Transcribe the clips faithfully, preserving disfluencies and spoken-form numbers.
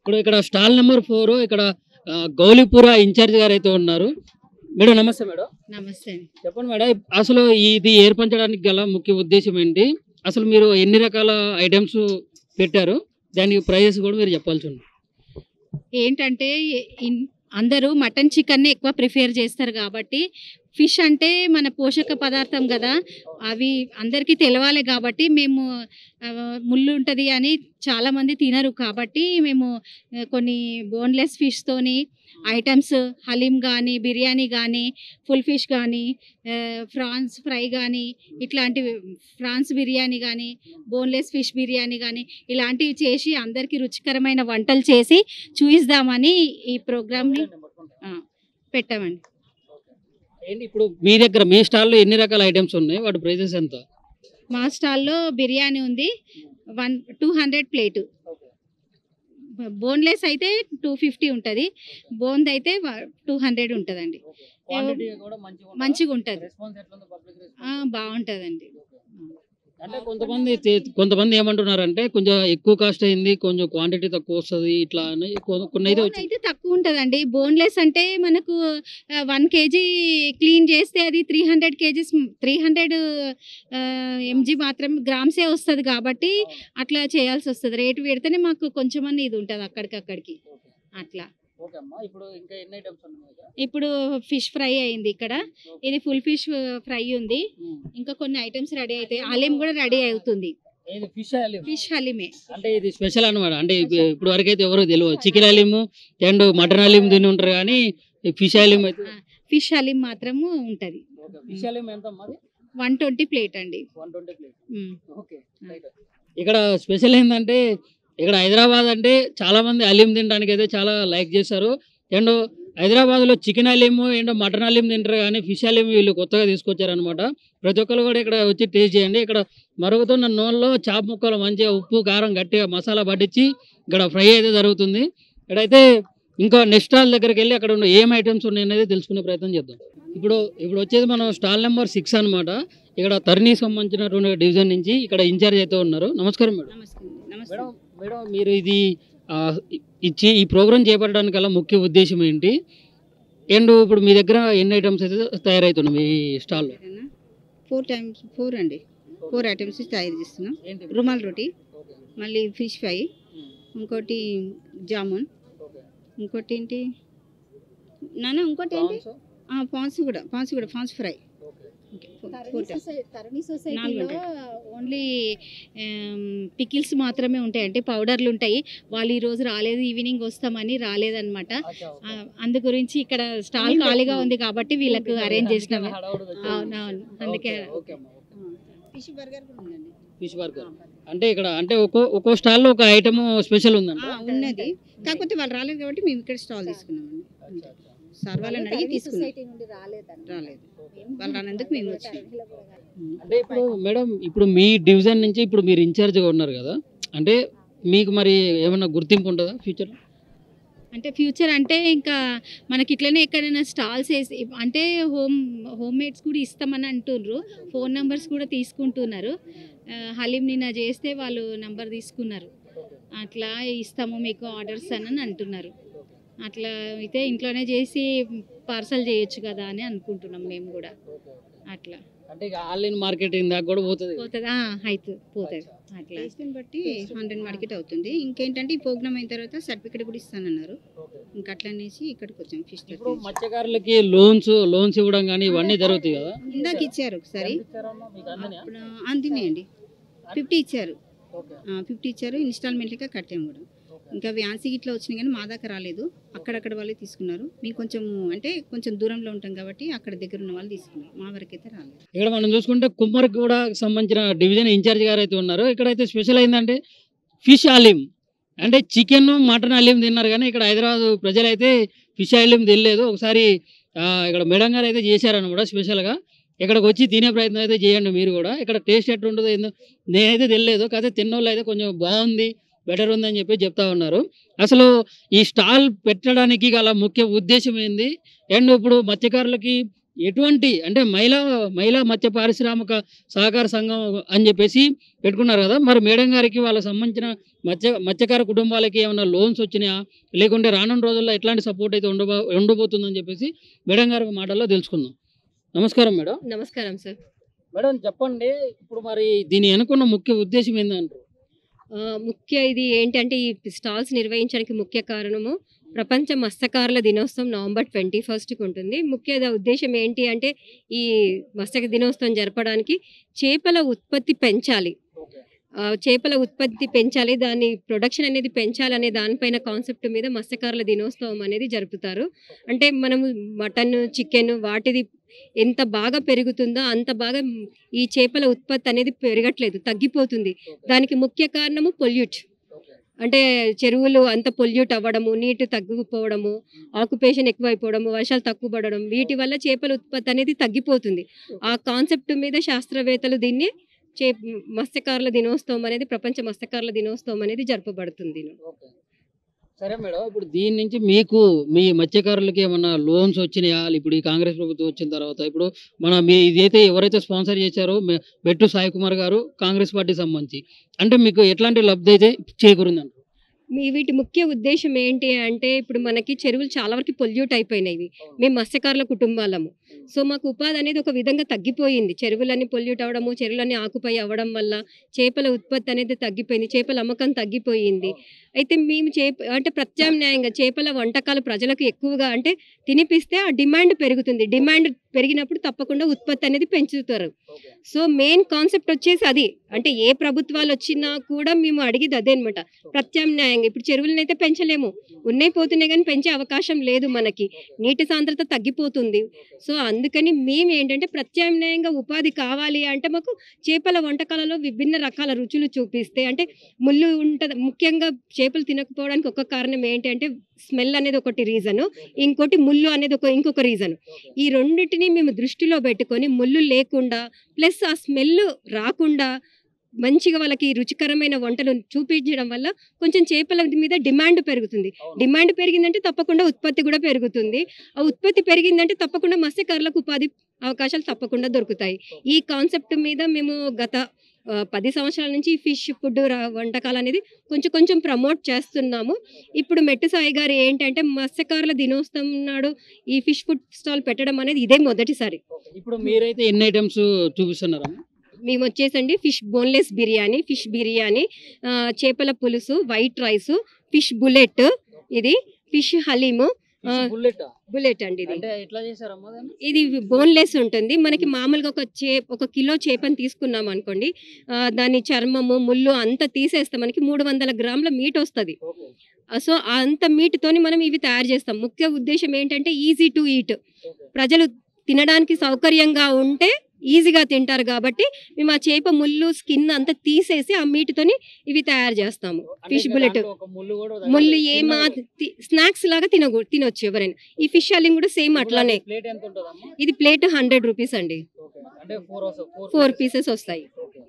ఇప్పుడు ఇక్కడ stall number four ఇక్కడ ఆ, గౌలిపుర ఇన్ఛార్జ్ గారు అయితే ఉన్నారు. మేడం నమస్తే మేడం. నమస్తే. చెప్పండి మేడం, అసలు ఇది ఏర్పరచడానికి గల ముఖ్య ఉద్దేశం ఏంటి? అసలు మీరు ఎన్ని రకాల ఐటమ్స్ పెట్టారు, దానికి ప్రైజెస్ కూడా మీరు చెప్పాల్సి ఉంది. ఏంటంటే ఇన్- అందరూ మటన్ చికెన్ ఎక్కువ ప్రిఫేర్ చేస్తారు కాబట్టి ఫిష్ అంటే మన పోషక పదార్థం కదా, అవి అందరికీ తెలవాలి కాబట్టి మేము ఆ, ముళ్ళు ఉంటుంది అని చాలామంది తినరు కాబట్టి మేము ఆ, కొన్ని బోన్లెస్ ఫిష్తోని ఐటమ్స్ హలీం కానీ బిర్యానీ కానీ ఫుల్ ఫిష్ కానీ ఫ్రాన్స్ ఫ్రై కానీ ఇట్లాంటివి ఫ్రాన్స్ బిర్యానీ కానీ బోన్లెస్ ఫిష్ బిర్యానీ కానీ ఇలాంటివి చేసి అందరికీ రుచికరమైన వంటలు చేసి చూయిద్దామని ఈ ప్రోగ్రామ్ని పెట్టామండి. ఏంటి ఇప్పుడు మీ దగ్గర మీ స్టాల్లో ఎన్ని రకాల ఐటమ్స్ ఉన్నాయి, వాటి ప్రైజెస్ ఎంత? మా స్టాల్లో బిర్యానీ ఉంది one two hundred plate, boneless అయితే టూ ఫిఫ్టీ ఉంటుంది, బోన్ది అయితే టూ హండ్రెడ్ ఉంటుందండి. మంచిగా ఉంటుంది, బాగుంటుందండి. అంటే కొంతమంది తే- కొంతమంది ఏమంటున్నారంటే కొంచెం ఎక్కువ కాస్ట్ అయింది, కొంచెం క్వాంటిటీ తక్కువ వస్తుంది ఇట్లా అని కొ- కొన్ని అయితే బోన్ వచ్చాయి. అయితే తక్కువ ఉంటుందండి. బోన్లెస్ అంటే మనకు వన్ కేజీ క్లీన్ చేస్తే అది three hundred KGs three hundred MG మాత్రం గ్రామ్సే వస్తుంది కాబట్టి అట్లా చేయాల్సి వస్తుంది. రేటు పెడితేనే మాకు కొంచెం అన్న ఇది ఉంటుంది అక్కడికక్కడికి అట్లా. ఓకే అమ్మా, ఇప్పుడు ఇంకా ఎన్ని ఐటమ్స్ ఉన్నాయి మీ దగ్గర? ఇప్పుడు ఫిష్ ఫ్రై అయింది ఇక్కడ, ఇది ఫుల్ ఫిష్ ఫ్రై ఉంది, ఇంకా కొన్ని ఐటమ్స్ రెడీ అవుతాయి, హలీం కూడా రెడీ అవుతుంది. ఇది ఫిష్ హలీం. ఫిష్ హలీమే అంటే ఇది స్పెషల్ అన్నమాట. అంటే ఇప్పు- ఇప్పుడు వరకు అయితే ఎవరు తెలియదు, chicken haleem and mutton haleem తిని ఉంటారు కానీ ఫిష్ హలీం అయితే ఫిష్ హలీం మాత్రము ఉంటుంది. ఫిష్ హలీం ఎంత అమ్మా? వన్ ట్వంటీ ప్లేట్ అండి. One twenty plate. Um. Okay. ఇక్కడ స్పెషల్ ఏంటంటే ఇక్కడ హైదరాబాద్ అంటే చాలా మంది హలీం తినడానికి అయితే చాలా లైక్ చేస్తారు. అండ్ హైదరాబాద్లో chicken haleem and mutton haleem తింటారు కానీ ఫిష్ హలీం వీళ్ళు కొత్తగా తీసుకొచ్చారనమాట. ప్రతి ఒక్కరు కూడా ఇక్కడ వచ్చి టేస్ట్ చేయండి. ఇక్కడ మరుగుతున్న నూనెలో చాప ముక్కలు మంచిగా ఉప్పు కారం గట్టిగా మసాలా పట్టించి ఇక్కడ ఫ్రై అయితే జరుగుతుంది. ఇక్కడైతే ఇంకా నెక్స్ట్ స్టాల్ దగ్గరికి వెళ్ళి అక్కడ ఉన్న ఏం ఐటమ్స్ ఉన్నాయనేది తెలుసుకునే ప్రయత్నం చేద్దాం. ఇప్పుడు ఇప్పుడు వచ్చేది మనం స్టాల్ నెంబర్ సిక్స్ అనమాట. ఇక్కడ తరణి సంబంధించినటువంటి డివిజన్ నుంచి ఇక్కడ ఇన్ఛార్జ్ అయితే ఉన్నారు. నమస్కారం మేడం. నమస్తే. నమస్తే. మేడం మేడం మీరు ఇది ఆ, ఇచ్చి ఈ ప్రోగ్రామ్ చేపట్టడానికి గల ముఖ్య ఉద్దేశం ఏంటి? అండ్ ఇప్పుడు మీ దగ్గర ఎన్ని ఐటమ్స్ అయితే తయారవుతున్నాయి మీ స్టాల్లో? ఫోర్ టైమ్స్ ఫోర్ అండి ఫోర్ ఐటమ్స్ తయారు చేస్తున్నాం. ఏంటి? రుమాల్ రోటీ, మళ్ళీ ఫిష్ ఫ్రై, ఇంకోటి జామున్, ఇంకోటి ఏంటి నాన్న ఇంకోటి ఏంటి పాన్స్ కూడా పాన్స్ కూడా పాన్స్ ఫ్రై. తరుణి సొసైటీలో ఓన్లీ పికిల్స్ మాత్రమే ఉంటాయి, అంటే పౌడర్లు ఉంటాయి. వాళ్ళు ఈ రోజు రాలేదు, ఈవినింగ్ వస్తామని రాలేదన్నమాట. ఆ, అందు గురించి ఇక్కడ స్టాల్ ఖాళీగా ఉంది కాబట్టి వీళ్ళకు అరేంజ్ చేసినాము. అవునవును, అందుకే. ఫిష్ బర్గర్ కూడా ఉందండి. ఫిష్ బర్గర్ అంటే ఇక్కడ అంటే ఒక్కో ఒక్కో స్టాల్లో ఒక ఐటమ్ స్పెషల్ ఉందండి. ఆ, ఉన్నది, కాకపోతే వాళ్ళు రాలేదు కాబట్టి మేము ఇక్కడ స్టాల్ తీసుకున్నామండి. సార్ వాళ్ళని అడిగి తీసుకున్నాం, సొసైటీ నుండి రాలేదండి. రాలేదు, వాళ్ళు రానందుకు మేము వచ్చాం. అంటే ఇప్పుడు మేడం ఇప్పుడు మీ డివిజన్ నుంచి ఇప్పుడు మీరు ఇన్ఛార్జ్గా ఉన్నారు కదా, అంటే మీకు మరి ఏమన్నా గుర్తింపు ఉంటుందా ఫ్యూచర్? అంటే ఫ్యూచర్ అంటే ఇంకా మనకి ఇట్లనే ఎక్కడైనా స్టాల్స్ వేసి అంటే హోమ్ హోమ్ మేడ్స్ కూడా ఇస్తామని అంటున్నారు, ఫోన్ నెంబర్స్ కూడా తీసుకుంటున్నారు. ఆ, హలీం నిన్న చేస్తే వాళ్ళు నెంబర్ తీసుకున్నారు, అట్లా ఇస్తాము మీకు ఆర్డర్స్ అని అంటున్నారు. అట్లా అయితే ఇంట్లోనే చేసి పార్సల్ చేయొచ్చు కదా అని అనుకుంటున్నాం మేము కూడా. అట్లా అంటే ఇక ఆన్లైన్ మార్కెటింగ్ దాకా కూడా పోతుంది. పోతుంది, అయితే పోతుంది. అట్లా టేస్ట్ని బట్టి హండ్రెడ్ మార్కెట్ అవుతుంది. ఇంకేంటంటే ఈ ప్రోగ్రామ్ అయిన తర్వాత సర్టిఫికేట్ కూడా ఇస్తానన్నారు, ఇంకా అట్లా అనేసి ఇక్కడికి వచ్చాం. ఫిష్ ఇప్పుడు మత్స్యకారులకి లోన్స్ లోన్స్ ఇవ్వడం కానీ ఇవన్నీ జరుగుతాయి కదా. ఇందాక ఇచ్చారు ఒకసారి, అప్పుడు అందినాయండి, ఫిఫ్టీ ఇచ్చారు, ఫిఫ్టీ ఇచ్చారు, ఇన్స్టాల్మెంట్గా కట్టాము కూడా. ఇంకా వ్యాన్సీ ఇట్లా వచ్చినాయి కానీ మా దాకా రాలేదు, అక్కడక్కడ వాళ్ళే తీసుకున్నారు. మేము కొంచెం అంటే కొంచెం దూరంలో ఉంటాం కాబట్టి అక్కడ దగ్గర ఉన్న వాళ్ళు తీసుకున్నారు, మా వరకు అయితే రాలేదు. ఇక్కడ మనం చూసుకుంటే కుమ్మరికి కూడా సంబంధించిన డివిజన్ ఇన్ఛార్జ్ గారు అయితే ఉన్నారు. ఇక్కడైతే స్పెషల్ అయిందంటే ఫిష్ హలీం, అంటే చికెన్ మటన్ హలీం తిన్నారు కానీ ఇక్కడ హైదరాబాద్ ప్రజలైతే ఫిష్ హలీం తినలేదు. ఒకసారి ఆ, ఇక్కడ మేడం గారు అయితే చేశారనమాట స్పెషల్గా. ఇక్కడికి వచ్చి తినే ప్రయత్నం అయితే చేయండి మీరు కూడా. ఇక్కడ టేస్ట్ ఎట్లుంటుందో ఏందో నేనైతే తెలియలేదు, కాకపోతే తిన్నోళ్ళు అయితే కొంచెం బాగుంది బెటర్ ఉందని చెప్పి చెప్తా ఉన్నారు. అసలు ఈ స్టాల్ పెట్టడానికి గల ముఖ్య ఉద్దేశం ఏంది? అండ్ ఇప్పుడు మత్స్యకారులకి ఎటువంటి అంటే మహిళా మహిళా మత్స్య పారిశ్రామిక సహకార సంఘం అని చెప్పేసి పెట్టుకున్నారు కదా, మరి మేడం గారికి వాళ్ళకి సంబంధించిన మత్స్య మత్స్యకార కుటుంబాలకి ఏమైనా లోన్స్ వచ్చినాయా, లేకుంటే రానున్న రోజుల్లో ఎట్లాంటి సపోర్ట్ అయితే ఉండబో ఉండబోతుందని చెప్పేసి మేడం గారి మాటల్లో తెలుసుకుందాం. నమస్కారం మేడం. నమస్కారం సార్. మేడం చెప్పండి, ఇప్పుడు మరి దీని అనుకున్న ముఖ్య ఉద్దేశం ఏంటంటారు? ఆ, ముఖ్య ఇది ఏంటంటే ఈ స్టాల్స్ నిర్వహించడానికి ముఖ్య కారణము ప్రపంచ మత్స్యకారుల దినోత్సవం నవంబర్ ట్వంటీ ఫస్ట్కి ఉంటుంది. ముఖ్య ఉద్దేశం ఏంటి అంటే ఈ మత్స్య దినోత్సవం జరపడానికి చేపల ఉత్పత్తి పెంచాలి, ఆ, చేపల ఉత్పత్తి పెంచాలి, దాని ప్రొడక్షన్ అనేది పెంచాలనే దానిపైన కాన్సెప్ట్ మీద మత్స్యకారుల దినోత్సవం అనేది జరుపుతారు. అంటే మనము మటన్ చికెన్ వాటిది ఎంత బాగా పెరుగుతుందో అంత బాగా ఈ చేపల ఉత్పత్తి అనేది పెరగట్లేదు, తగ్గిపోతుంది. దానికి ముఖ్య కారణము పొల్యూట్, అంటే చెరువులు అంత పొల్యూట్ అవ్వడము, నీటి తగ్గిపోవడము, ఆక్యుపేషన్ ఎక్కువైపోవడము, వర్షాలు తక్కువ పడడం, వీటి వల్ల చేపల ఉత్పత్తి అనేది తగ్గిపోతుంది. ఆ కాన్సెప్ట్ మీద శాస్త్రవేత్తలు దీన్ని చే మత్స్యకారుల దినోత్సవం అనేది ప్రపంచ మత్స్యకారుల దినోత్సవం అనేది జరపబడుతుంది. సరే మేడం, ఇప్పుడు దీని నుంచి మీకు మీ మత్స్యకారులకి ఏమన్నా లోన్స్ వచ్చినాయా? ఇప్పుడు ఈ కాంగ్రెస్ ప్రభుత్వం వచ్చిన తర్వాత ఇప్పుడు మన మీ ఇదైతే ఎవరైతే స్పాన్సర్ చేశారో మెట్టు సాయి కుమార్ గారు కాంగ్రెస్ పార్టీకి సంబంధించి, అంటే మీకు ఎట్లాంటి లబ్ధి అయితే చేకూరిందంట? మీ వీటి ముఖ్య ఉద్దేశం ఏంటి అంటే ఇప్పుడు మనకి చెరువులు చాలా వరకు పొల్యూట్ అయిపోయినాయి. మేము మత్స్యకారుల కుటుంబాలము, సో మాకు ఉపాధి అనేది ఒక విధంగా తగ్గిపోయింది. చెరువులన్నీ పొల్యూట్ అవ్వడము, చెరువులన్నీ ఆకుపై అవ్వడం వల్ల చేపల ఉత్పత్తి అనేది తగ్గిపోయింది, చేపల అమ్మకం తగ్గిపోయింది. అయితే మేము చేప అంటే ప్రత్యామ్నాయంగా చేపల వంటకాలు ప్రజలకు ఎక్కువగా అంటే తినిపిస్తే ఆ డిమాండ్ పెరుగుతుంది. డిమాండ్ పెరిగినప్పుడు తప్పకుండా ఉత్పత్తి అనేది పెంచుతారు. సో మెయిన్ కాన్సెప్ట్ వచ్చేసి అది, అంటే ఏ ప్రభుత్వాలు వచ్చినా కూడా మేము అడిగేది అదే అనమాట, ప్రత్యామ్నాయంగా. ఇప్పుడు చెరువులను అయితే పెంచలేము, ఉన్నాయి పోతున్నాయి కానీ పెంచే అవకాశం లేదు, మనకి నీటి సాంద్రత తగ్గిపోతుంది. సో అందుకని మేము ఏంటంటే ప్రత్యామ్నాయంగా ఉపాధి కావాలి అంటే మాకు చేపల వంటకాలలో విభిన్న రకాల రుచులు చూపిస్తే, అంటే ముళ్ళు ఉంటుంది ముఖ్యంగా చేపలు తినకపోవడానికి ఒక కారణం ఏంటి అంటే స్మెల్ అనేది ఒకటి రీజను, ఇంకోటి ముళ్ళు అనేది ఒక ఇంకొక రీజన్. ఈ రెండింటిని మేము దృష్టిలో పెట్టుకొని ముళ్ళు లేకుండా ప్లస్ ఆ స్మెల్ రాకుండా మంచిగా వాళ్ళకి రుచికరమైన వంటలు చూపించడం వల్ల కొంచెం చేపల మీద డిమాండ్ పెరుగుతుంది. డిమాండ్ పెరిగిందంటే తప్పకుండా ఉత్పత్తి కూడా పెరుగుతుంది. ఆ ఉత్పత్తి పెరిగిందంటే తప్పకుండా మత్స్యకారులకు ఉపాధి అవకాశాలు తప్పకుండా దొరుకుతాయి. ఈ కాన్సెప్ట్ మీద మేము గత పది సంవత్సరాల నుంచి ఫిష్ ఫుడ్ వంటకాలు అనేది కొంచెం కొంచెం ప్రమోట్ చేస్తున్నాము. ఇప్పుడు మెట్టు సాయి గారు ఏంటంటే మత్స్యకారుల దినోత్సవం నాడు ఈ ఫిష్ ఫుడ్ స్టాల్ పెట్టడం అనేది ఇదే మొదటిసారి. ఇప్పుడు మీరైతే ఎన్ని ఐటమ్స్ చూపిస్తున్నారా? మేము వచ్చేసండి fish boneless biryani, fish biryani, చేపల పులుసు, వైట్ రైస్, ఫిష్ బుల్లెట్, ఇది ఫిష్ హలీము, బుల్లెట్ అండి. ఇది ఇది బోన్లెస్ ఉంటుంది. మనకి మామూలుగా ఒక చే ఒక కిలో చేపని తీసుకున్నాం అనుకోండి, దాని చర్మము ముళ్ళు అంతా తీసేస్తే మనకి మూడు వందల గ్రాముల మీట్ వస్తుంది. సో అంత మీట్తోని మనం ఇవి తయారు చేస్తాం. ముఖ్య ఉద్దేశం ఏంటంటే ఈజీ టు ఈట్, ప్రజలు తినడానికి సౌకర్యంగా ఉంటే ఈజీగా తింటారు కాబట్టి మేము ఆ చేప ముళ్ళు స్కిన్ అంతా తీసేసి ఆ మీటుతోని ఇవి తయారు చేస్తాము. ఫిష్ బుల్లెట్ ముళ్ళు ఏమా స్నాక్స్ లాగా తినకూ తినొచ్చు ఎవరైనా. ఈ ఫిష్ హలీం కూడా సేమ్ అట్లానే. ఇది ప్లేట్ హండ్రెడ్ రూపీస్ అండి, ఫోర్ పీసెస్ వస్తాయి.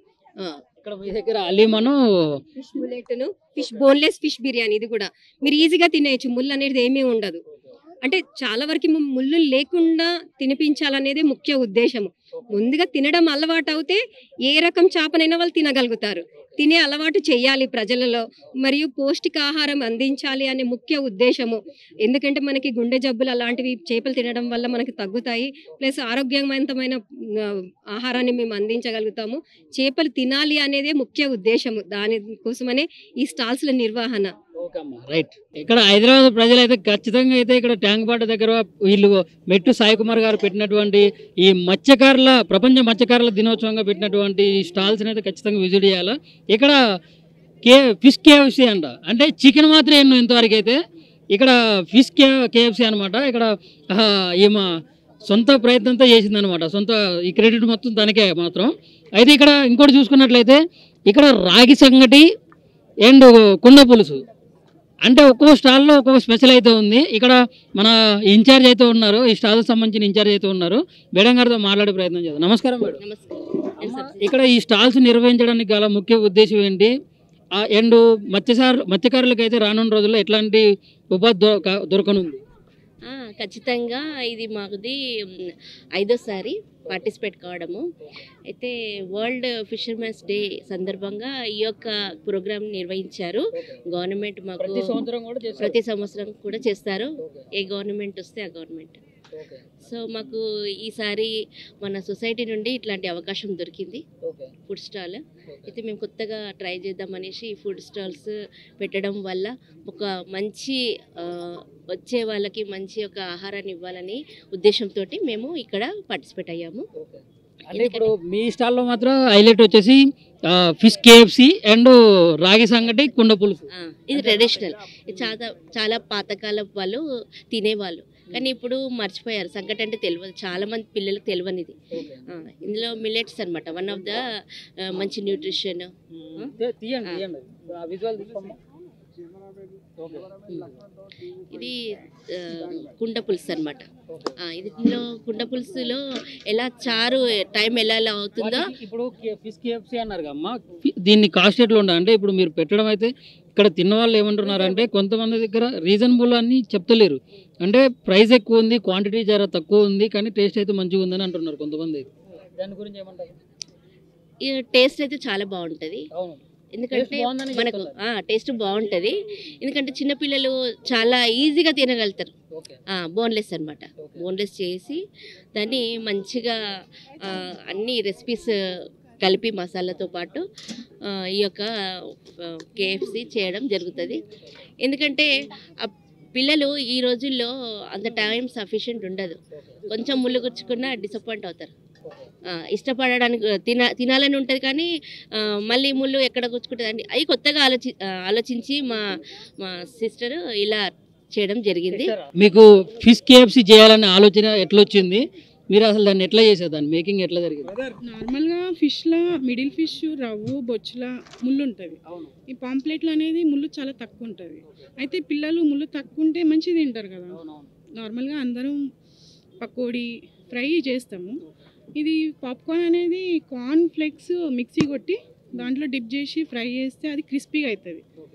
ఫిష్ బుల్లెట్ను ఫిష్ బోన్లెస్ ఫిష్ బిర్యానీ, ఇది కూడా మీరు ఈజీగా తినేయచ్చు, ముళ్ళు అనేది ఏమీ ఉండదు. అంటే చాలా వరకు ముళ్ళు లేకుండా తినిపించాలనేది ముఖ్య ఉద్దేశము. ముందుగా తినడం అలవాటు అవుతే ఏ రకం చేపనైనా వాళ్ళు తినగలుగుతారు. తినే అలవాటు చేయాలి ప్రజలలో, మరియు పౌష్టికాహారం అందించాలి అనే ముఖ్య ఉద్దేశము. ఎందుకంటే మనకి గుండె జబ్బులు అలాంటివి చేపలు తినడం వల్ల మనకి తగ్గుతాయి. ప్లస్ ఆరోగ్యవంతమైన ఆహారాన్ని మేము అందించగలుగుతాము. చేపలు తినాలి అనేదే ముఖ్య ఉద్దేశము, దానికోసమనే ఈ స్టాల్స్ల నిర్వహణ. రైట్. ఇక్కడ హైదరాబాద్ ప్రజలు అయితే ఖచ్చితంగా అయితే ఇక్కడ ట్యాంక్ బండ్ దగ్గర వీళ్ళు మెట్టు సాయి కుమార్ గారు పెట్టినటువంటి ఈ మత్స్యకారుల ప్రపంచ మత్స్యకారుల దినోత్సవంగా పెట్టినటువంటి ఈ స్టాల్స్ అయితే ఖచ్చితంగా విజిట్ చేయాలి. ఇక్కడ కే ఫిష్ కేఎఫ్సి అంట, అంటే చికెన్ మాత్రం ఎన్నో ఇంతవరకు అయితే ఇక్కడ ఫిష్ కే కేఎఫ్సి అనమాట. ఇక్కడ ఈమె సొంత ప్రయత్నంతో చేసిందనమాట, సొంత ఈ క్రెడిట్ మొత్తం తనకే మాత్రం. అయితే ఇక్కడ ఇంకోటి చూసుకున్నట్లయితే ఇక్కడ రాగి సంగటి అండ్ కుండ పులుసు, అంటే ఒక్కొక్క స్టాల్లో ఒక్కొక్క స్పెషల్ అయితే ఉంది. ఇక్కడ మన ఇన్ఛార్జ్ అయితే ఉన్నారు, ఈ స్టాల్కి సంబంధించిన ఇన్ఛార్జ్ అయితే ఉన్నారు. మేడం గారితో మాట్లాడే ప్రయత్నం చేద్దాం. నమస్కారం మేడం. ఇక్కడ ఈ స్టాల్స్ నిర్వహించడానికి గల ముఖ్య ఉద్దేశం ఏంటి? అండ్ మత్స్యకారు మత్స్యకారులకు అయితే రానున్న రోజుల్లో ఎట్లాంటి ఉపాధి దొరక దొరకనుంది? ఆ! ఖచ్చితంగా ఇది మాకుది హ్మ్, ఐదోసారి పార్టిసిపేట్ కావడము. అయితే వరల్డ్ ఫిషర్‌మెన్స్ డే సందర్భంగా ఈ యొక్క ప్రోగ్రామ్ నిర్వహించారు. గవర్నమెంట్ మాకు ప్రతి సంవత్సరం కూడా చేస్తారు. ప్రతి సంవత్సరం కూడా చేస్తారు. ఓకే. ఏ గవర్నమెంట్ వస్తే ఆ గవర్నమెంట్. ఓకే. సో, మాకు ఈసారి మన సొసైటీ నుండి ఇట్లాంటి అవకాశం దొరికింది. ఓకే. Food stall. ఓకే. అయితే మేము కొత్తగా ట్రై చేద్దామనేసి ఈ ఫుడ్ స్టాల్స్ పెట్టడం వల్ల ఒక మంచి ఆహ్, వచ్చే వాళ్ళకి మంచి ఒక ఆహారాన్ని ఇవ్వాలని ఉద్దేశంతోటి మేము ఇక్కడ పార్టిసిపేట్ అయ్యాము. ఓకే. అంటే ఇప్పుడు మీ స్టాల్లో మాత్రం హైలైట్ వచ్చేసి ఆహ్, ఫిష్ కేఎఫ్‌సి అండ్ రాగి సంగటి, కుండ పులుసు. ఆ! ఇది ట్రెడిషనల్. ఇది చాలా చాలా పాతకాలపు వాళ్ళు తినేవాళ్ళు. కానీ ఇప్పుడు మర్చిపోయారు. సంగటి అంటే తెలవదు. చాలా మంది పిల్లలకు తెలవనిది. ఓకే. ఆ! ఇందులో మిల్లెట్స్ అన్నమాట. వన్ ఆఫ్ ద ఆహ్, మంచి న్యూట్రిషన్. హ్మ్. తే- తీయండి తీయండి. ఆ విజువల్ తీసుకోమ్మా. ఓకే. హ్మ్. ఇది ఆహ్, కుండ పులుసు అన్నమాట. ఓకే. ఆ! ఇది ఇందులో కుండ పులుసులో ఎలా చారు టైం ఎలా ఎలా అవుతుందో వాటికి ఇప్పుడు కే- ఫిష్ కేఎఫ్‌సి అన్నారు కమ్మా, ఫి- దీన్ని కాస్ట్ ఎట్లా ఉండదు అంటే ఇప్పుడు మీరు పెట్టడం అయితే ఇక్కడ తిన్న వాళ్ళు ఏమంటున్నారు అంటే కొంతమంది దగ్గర రీజనబుల్ అని చెప్తలేరు, అంటే ప్రైస్ ఎక్కువ ఉంది, క్వాంటిటీ జర తక్కువ ఉంది, కానీ టేస్ట్ అయితే మంచిగా ఉందని అంటున్నారు కొంతమంది. దాని గురించి ఏమంటారు? ఈ టేస్ట్ అయితే చాలా బాగుంటది. అవును. ఎందుకంటే Taste బాగుందని మనకు చెప్తున్నారు. ఆ టేస్ట్ బాగుంటది. ఎందుకంటే చిన్నపిల్లలు చాలా ఈజీగా తినగలుగుతారు. ఓకే. ఆ! బోన్‌లెస్ అన్నమాట. ఓకే. బోన్‌లెస్ చేసి దాన్ని మంచిగా ఆహ్, అన్ని రెసిపీస్ కలిపి మసాలాతో పాటు ఆహ్, ఈ యొక్క ఆహ్, కేఎఫ్‌సి చేయడం జరుగుతది. ఎందుకంటే ఆ పిల్లలు ఈ రోజుల్లో అంత టైం సఫిషియెంట్ ఉండదు. కొంచెం ముళ్ళు గుచ్చుకున్నా డిసప్పాయింట్ అవుతారు. ఆ! ఇష్టపడడానికి తిన తినాలని ఉంటది కానీ ఆహ్, మళ్ళీ ముళ్ళు ఎక్కడ గుచ్చుకుంటదండి. అయి కొత్తగా ఆలోచి ఆహ్, ఆలోచించి మా మా సిస్టర్ ఇలా చేయడం జరిగింది. మీకు ఫిష్ కేఎఫ్‌సి చేయాలనే ఆలోచన ఎట్లా వచ్చింది? మీరు అసలు దాన్ని ఎట్లా చేశారు? దాని మేకింగ్ ఎట్లా జరిగింది? నార్మల్గా ఫిష్లో మిడిల్ ఫిష్ రవ్వు బొచ్చుల ముళ్ళు ఉంటుంది. అవును. ఈ పాంప్లెట్లో అనేది ముళ్ళు చాలా తక్కువ ఉంటుంది. అయితే పిల్లలు ముళ్ళు తక్కువ ఉంటే మంచిగా తింటారు కదా. అవునవును. నార్మల్గా అందరం పకోడీ ఫ్రై చేస్తాము. ఇది పాప్కార్న్ అనేది కార్న్ ఫ్లేక్స్ మిక్సీ కొట్టి దాంట్లో డిప్ చేసి ఫ్రై చేస్తే అది క్రిస్పీగా అవుతుంది.